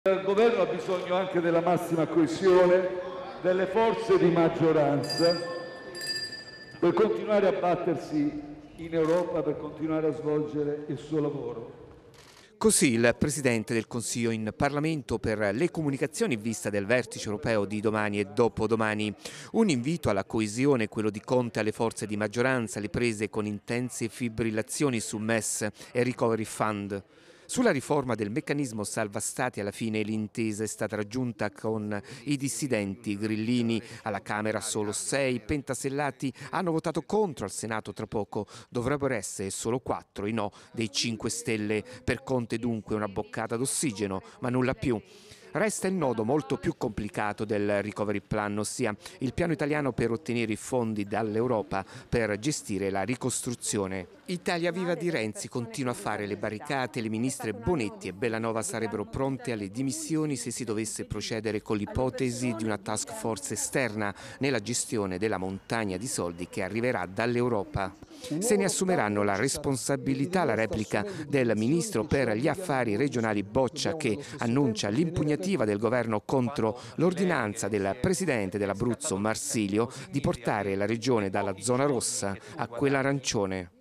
Il governo ha bisogno anche della massima coesione delle forze di maggioranza per continuare a battersi in Europa, per continuare a svolgere il suo lavoro. Così il Presidente del Consiglio in Parlamento per le comunicazioni in vista del vertice europeo di domani e dopodomani. Un invito alla coesione, quello di Conte alle forze di maggioranza, le prese con intense fibrillazioni su MES e Recovery Fund. Sulla riforma del meccanismo salva stati alla fine l'intesa è stata raggiunta con i dissidenti grillini. Alla Camera solo 6, pentasellati hanno votato contro, al Senato tra poco dovrebbero essere solo 4 i no dei 5 Stelle. Per Conte dunque una boccata d'ossigeno, ma nulla più. Resta il nodo molto più complicato del recovery plan, ossia il piano italiano per ottenere i fondi dall'Europa per gestire la ricostruzione. Italia Viva di Renzi continua a fare le barricate, le ministre Bonetti e Bellanova sarebbero pronte alle dimissioni se si dovesse procedere con l'ipotesi di una task force esterna nella gestione della montagna di soldi che arriverà dall'Europa. Se ne assumeranno la responsabilità la replica del ministro per gli affari regionali Boccia, che annuncia l'impugnativa del governo contro l'ordinanza del presidente dell'Abruzzo Marsilio di portare la regione dalla zona rossa a quella arancione.